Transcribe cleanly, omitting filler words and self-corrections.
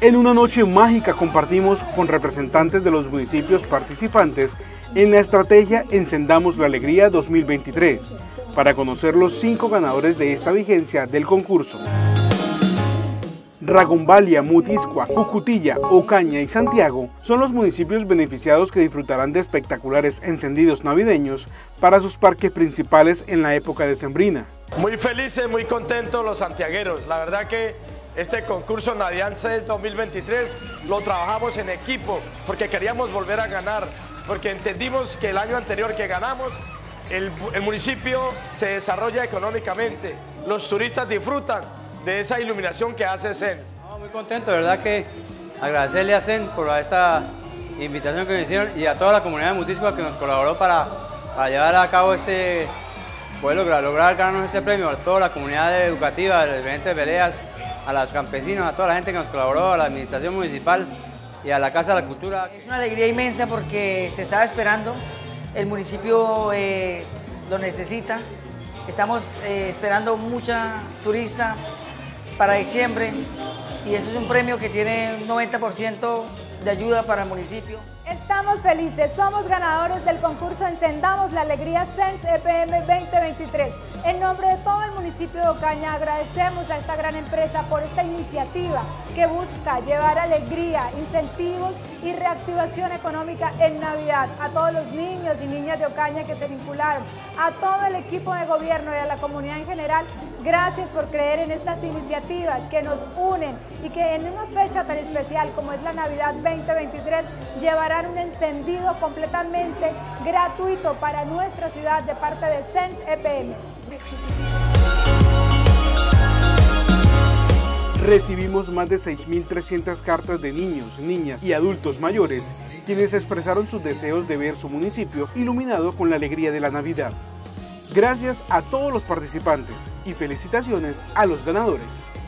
En una noche mágica compartimos con representantes de los municipios participantes en la estrategia Encendamos la Alegría 2023, para conocer los 5 ganadores de esta vigencia del concurso. Ragumbalia, Mutiscua, Cucutilla, Ocaña y Santiago son los municipios beneficiados que disfrutarán de espectaculares encendidos navideños para sus parques principales en la época decembrina. Muy felices, muy contentos los santiagueros. La verdad que este concurso Navidad Sense 2023 lo trabajamos en equipo porque queríamos volver a ganar, porque entendimos que el año anterior que ganamos el municipio se desarrolla económicamente, los turistas disfrutan de esa iluminación que hace Sense. Muy contento, de verdad que agradecerle a Sense por esta invitación que nos hicieron y a toda la comunidad de Mutiscua que nos colaboró para llevar a cabo poder lograr ganarnos este premio, a toda la comunidad educativa, a los diferentes peleas, a los campesinos, a toda la gente que nos colaboró, a la administración municipal y a la Casa de la Cultura. Es una alegría inmensa porque se estaba esperando, el municipio lo necesita, estamos esperando mucha turista para diciembre y eso es un premio que tiene un 90% de ayuda para el municipio. Estamos felices, somos ganadores del concurso Encendamos la Alegría Sense EPM 2023. En nombre de todo el municipio de Ocaña agradecemos a esta gran empresa por esta iniciativa que busca llevar alegría, incentivos y reactivación económica en Navidad. A todos los niños y niñas de Ocaña que se vincularon, a todo el equipo de gobierno y a la comunidad en general, gracias por creer en estas iniciativas que nos unen y que en una fecha tan especial como es la Navidad 2023 llevarán un encendido completamente gratuito para nuestra ciudad de parte de Sense EPM. Recibimos más de 6.300 cartas de niños, niñas y adultos mayores, quienes expresaron sus deseos de ver su municipio iluminado con la alegría de la Navidad. Gracias a todos los participantes y felicitaciones a los ganadores.